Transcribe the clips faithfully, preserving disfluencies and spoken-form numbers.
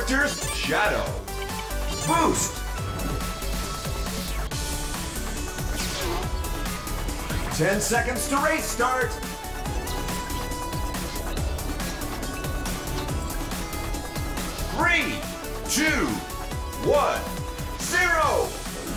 Character's Shadow. Boost. Ten seconds to race start. Three, two, one, zero.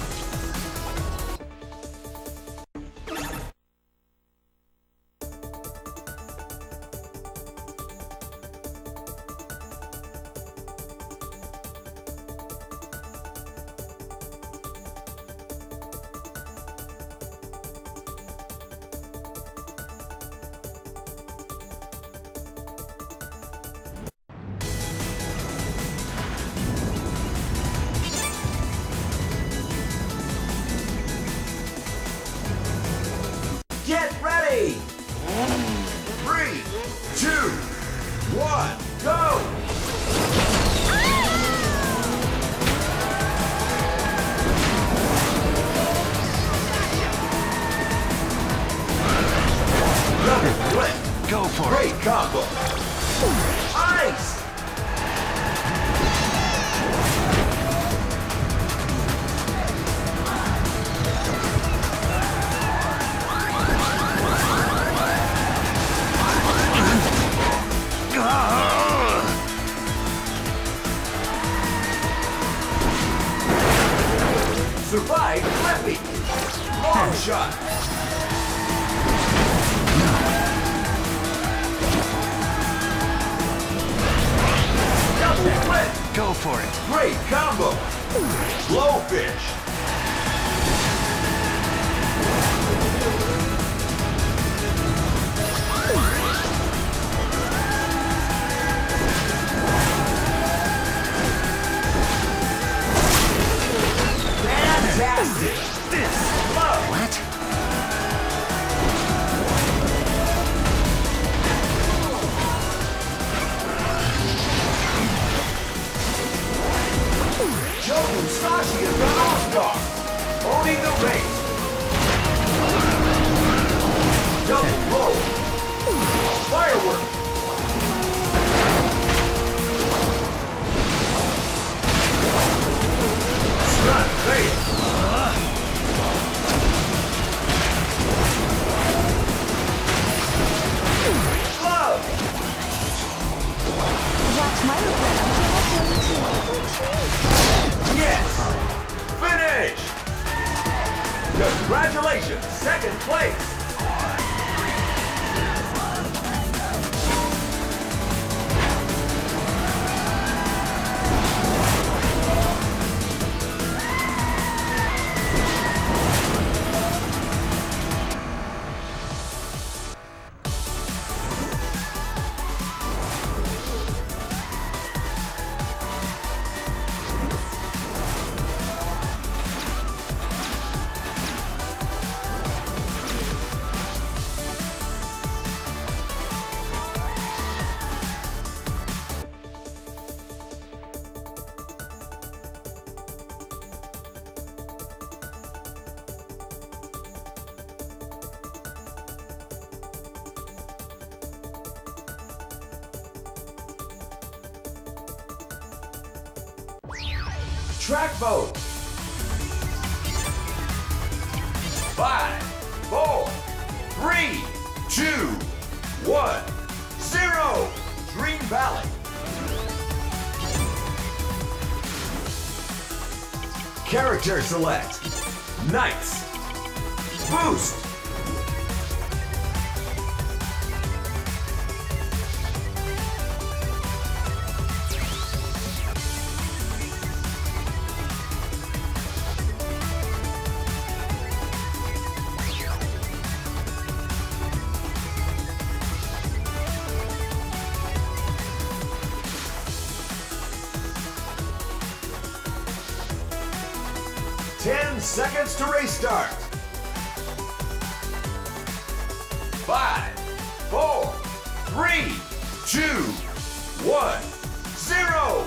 Get ready! Three, two, one, go! Double flip! Go for Great it! combo! Ice! Survive Flippy! Long shot! Double flip! Go for it! Great combo! Blowfish! Fantastic! This! Love! What? Joe Musashi has gone all-star! Owning the race! Double roll! Firework! Stunt face! Love! Watch my regret. Yes! Finish! Congratulations! Second place! Track vote. Five, four, three, two, one, zero. Dream Valley. Character select. Knights. Boost. Ten seconds to race start. Five, four, three, two, one, zero.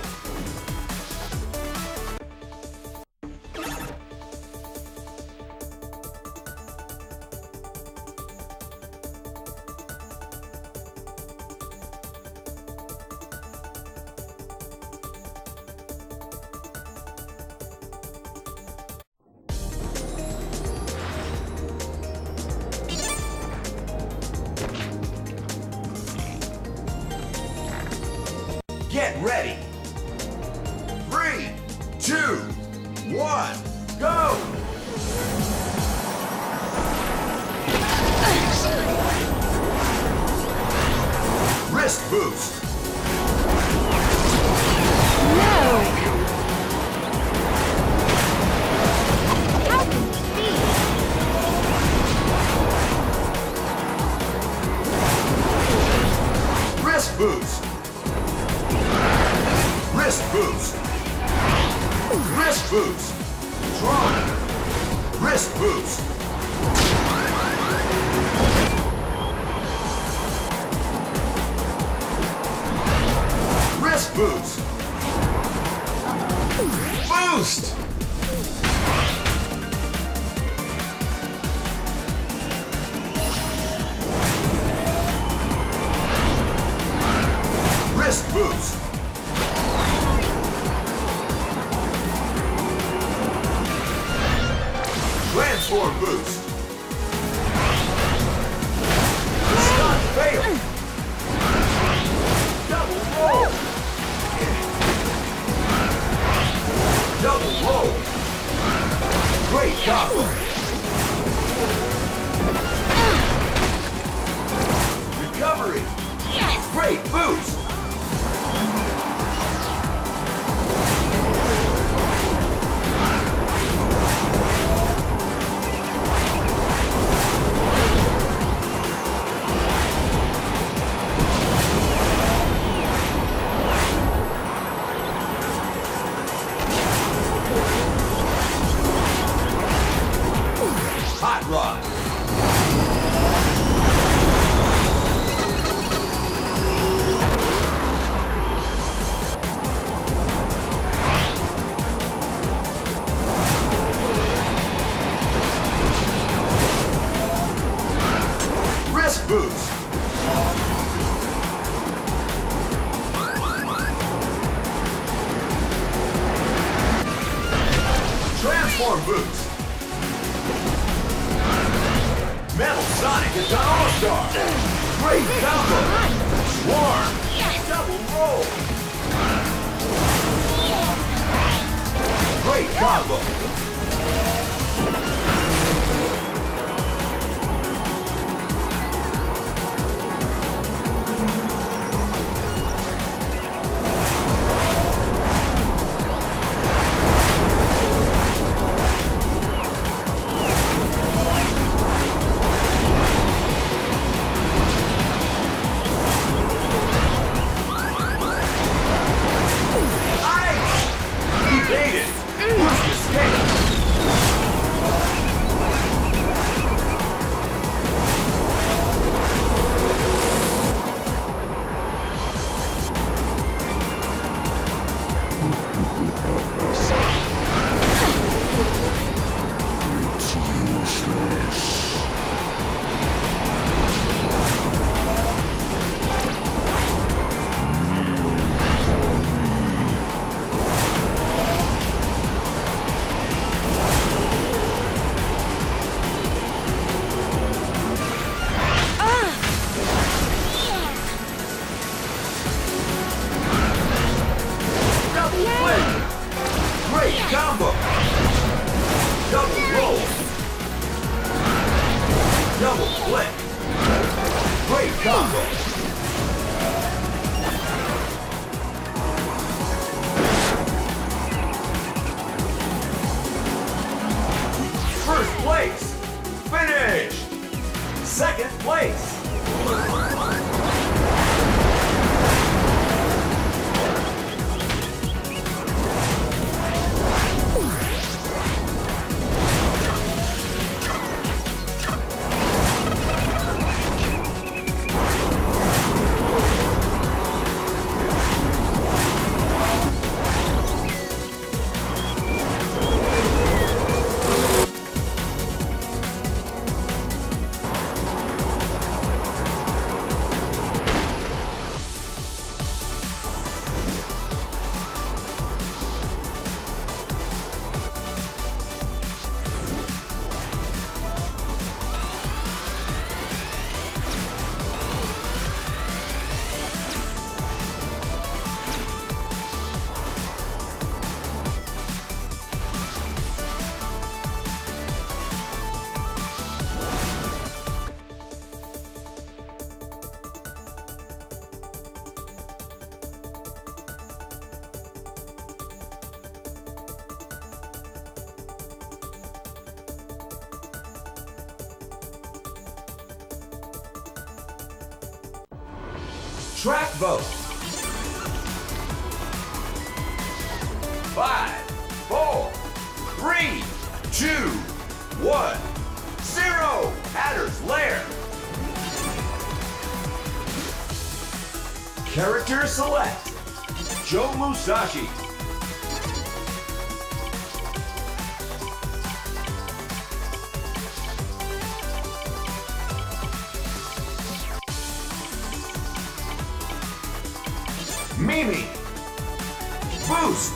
one, go! Wrist boost. No! How can this be? Wrist boost. Wrist boost. Wrist boost. Strong. Wrist boost. Wrist boost. Boost. Wrist boost. Transform boost. Stun fail. Double roll. Double roll. Great combo. Recovery. Yes! Great boost. Hot rod. Wrist boost. Transform boost. Metal Sonic is an all-star. Great combo. Swarm. Yes! Double roll. Great combo. Evaded. Boost escape. Double flip. Great combo. Double roll. Double flip. Great combo. First place. Finished. Second place. Track vote. Five, four, three, two, one, zero. Hatter's Lair. Character select. Joe Musashi. MeeMee. Boost.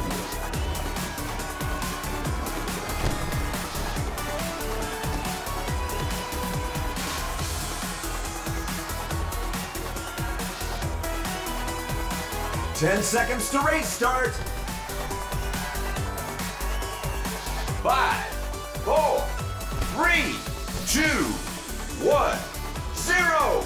Ten seconds to race start. Five, four, three, two, one, zero.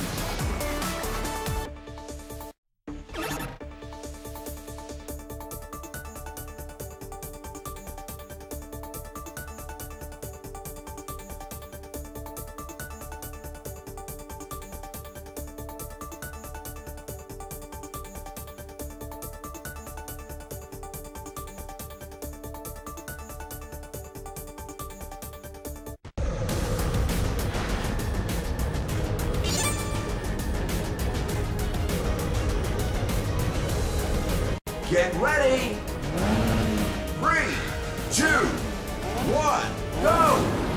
Get ready! Three, two, one, go!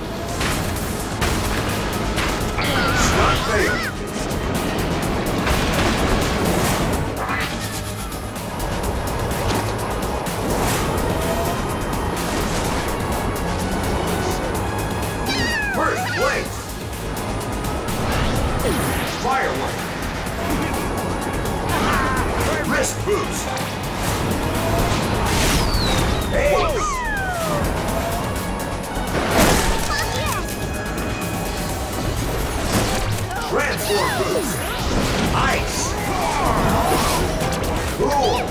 Start fail. First place! Firework! Wrist boost! Ace! Transform boost! Ice! Cool!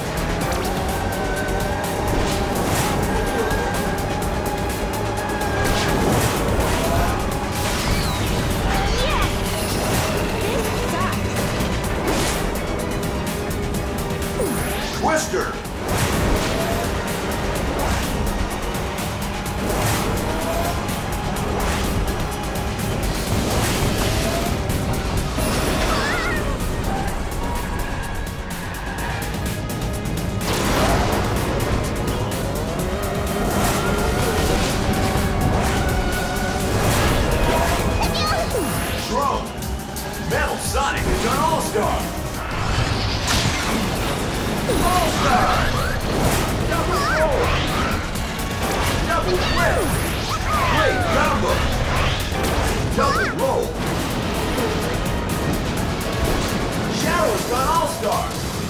Twister! Metal Sonic is an all-star! All-star! Double roll! Double flip! Great combo! Double roll! Shadow's gone all-star!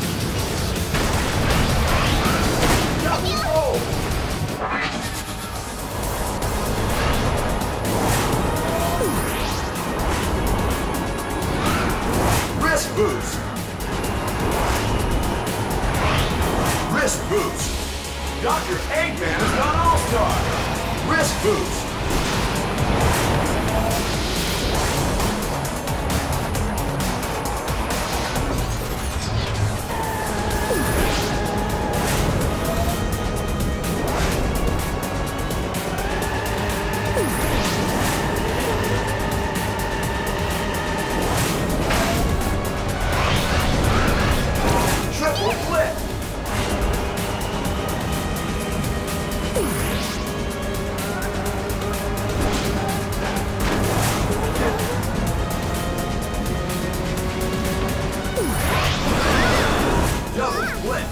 Double roll! Wrist boost. Wrist boost. Doctor Eggman has gone all-star. Wrist boost. Triple flip. Double flip.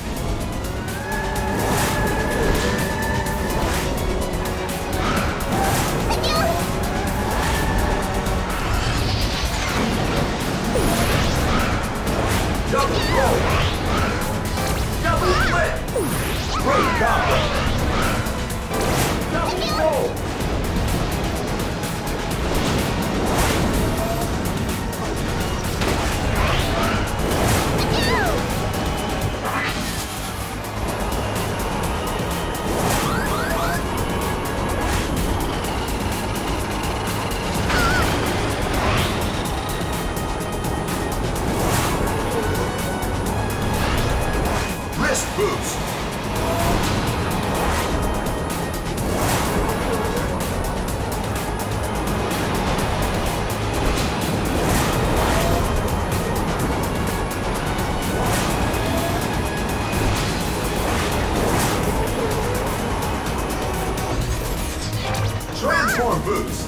Double roll. Double flip. Great combo. Double roll. Storm boost.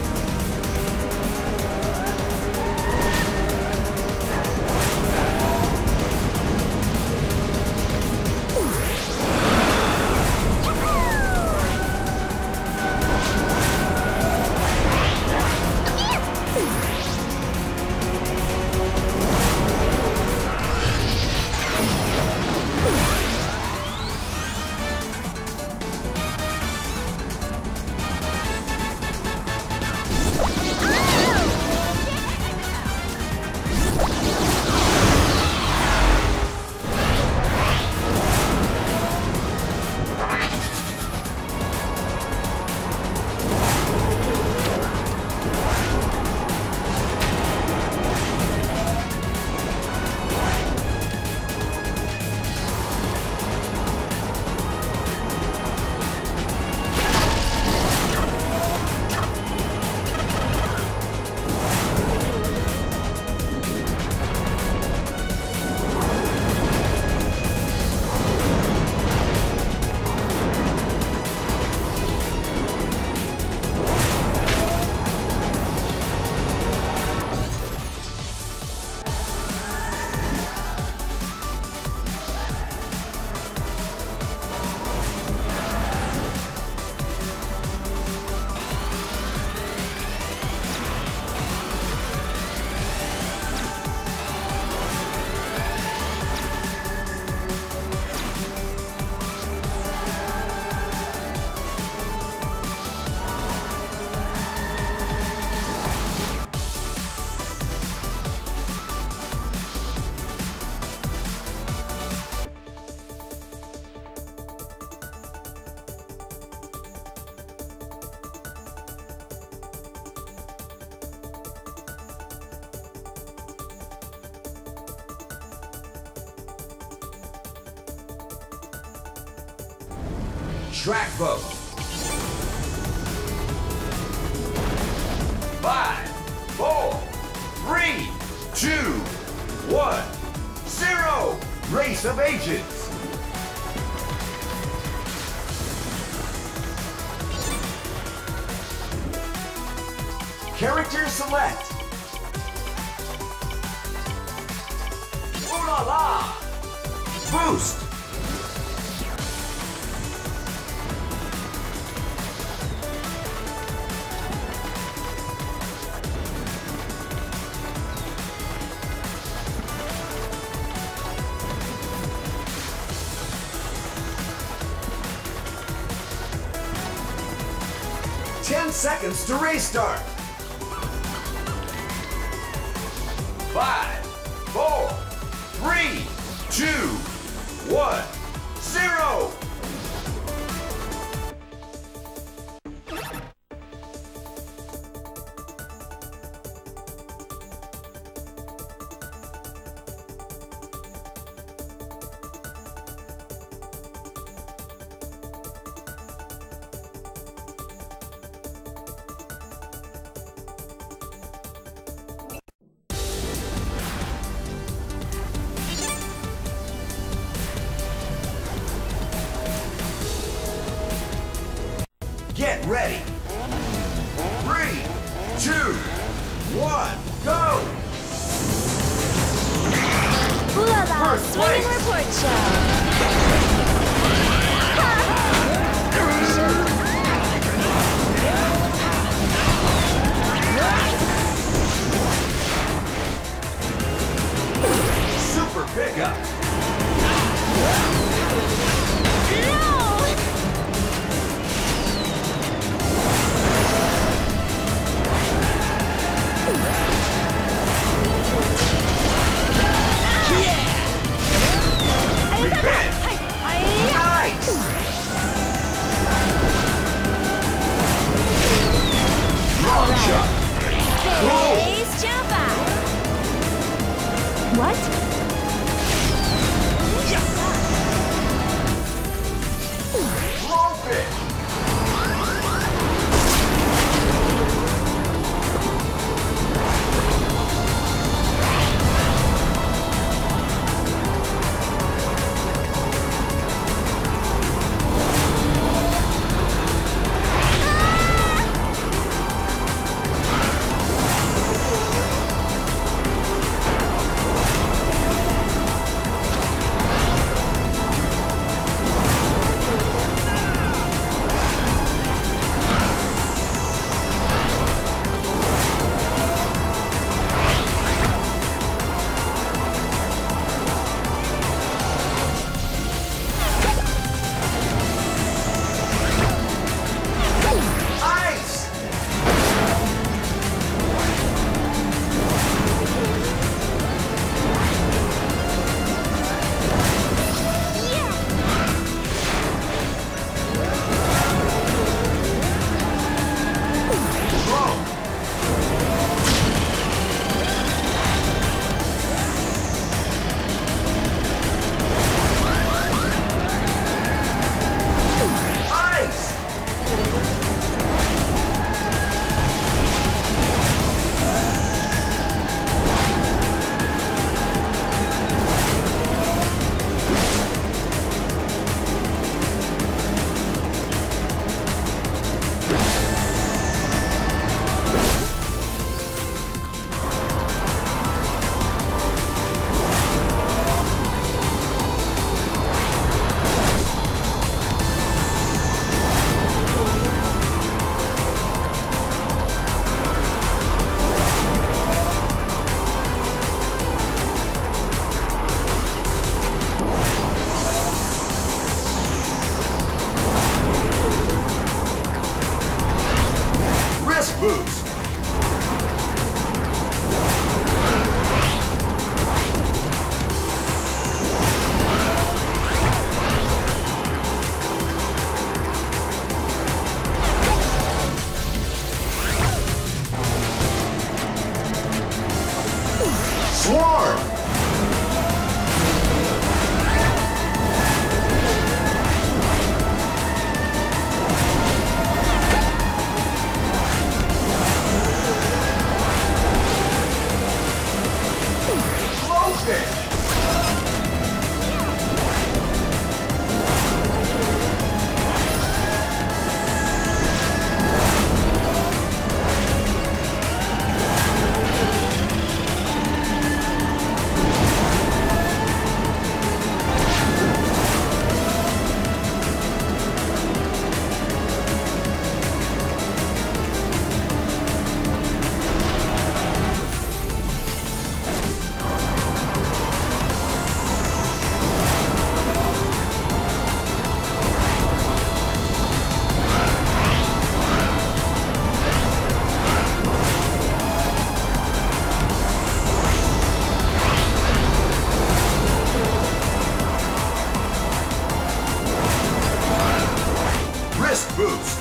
Track vote. Five, four, three, two, one, zero. Race of Agents. Character select. Ulala. Boost. Ten seconds to restart. Five, four, three, two, one, zero. Get ready. Three, two, one, go! Ulala, First swimming place. report show. Super pickup. Space jump out. What? Risk boost. Swarm. Risk boost.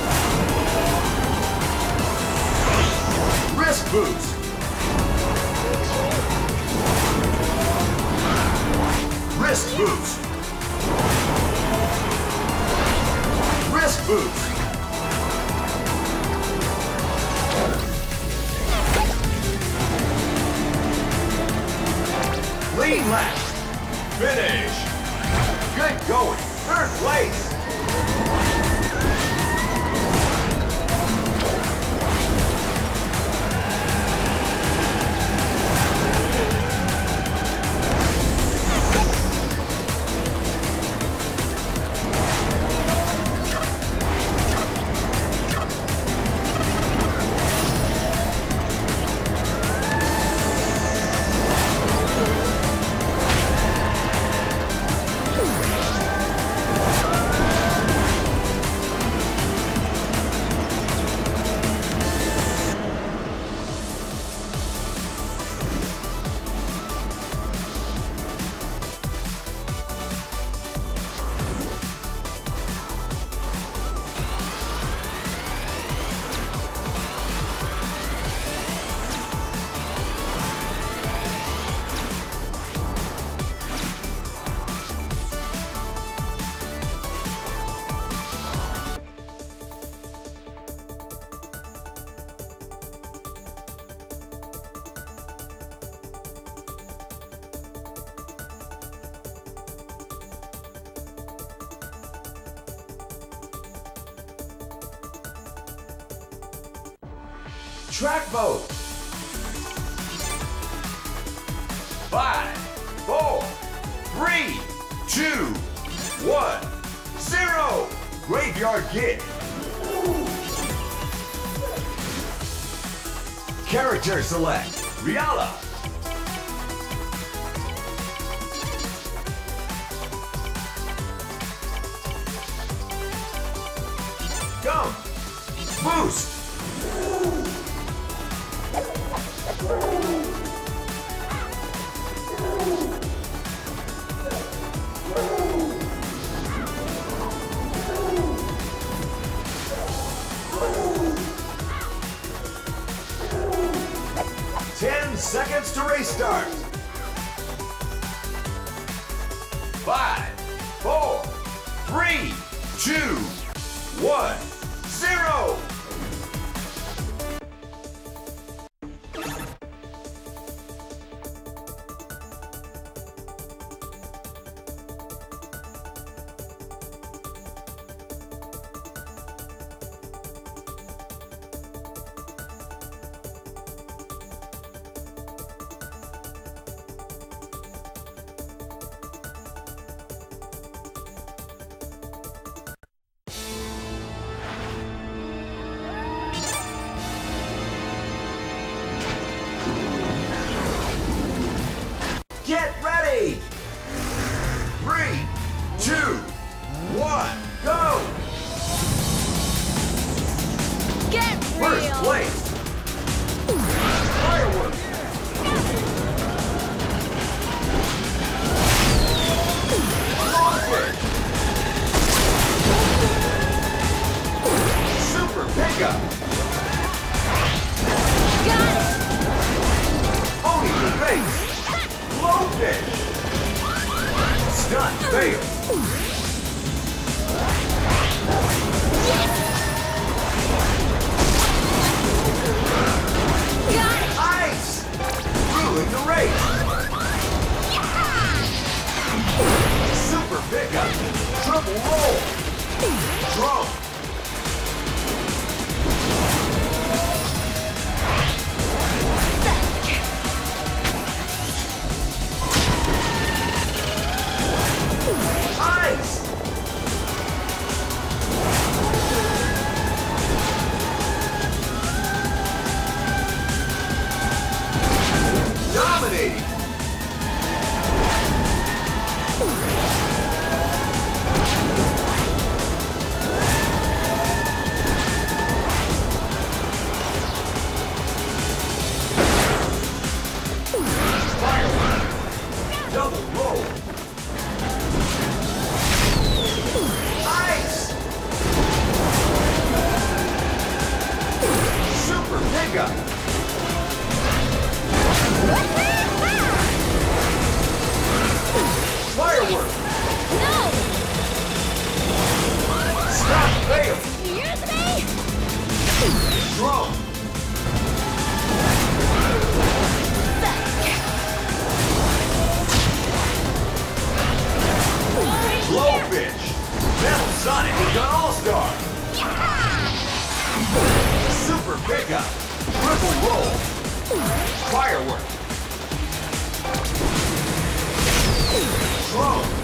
Risk boost. Risk boost. Risk boost. Lead lap. Finish. Good going. Third place. Track mode. Five, four, three, two, one, zero. Graveyard Gig. Character select. Ulala. Gum. Boost. Ten seconds to restart. Five, four, three, two, one, zero. Triple roll. Drone. Ice. Dominating. Double roll. Ice. Super pickup. Firework. No! Stop fail. Excuse me? Drone. Blowfish. Metal Sonic has got All-Star. Super pickup. Triple roll. Firework. Drone.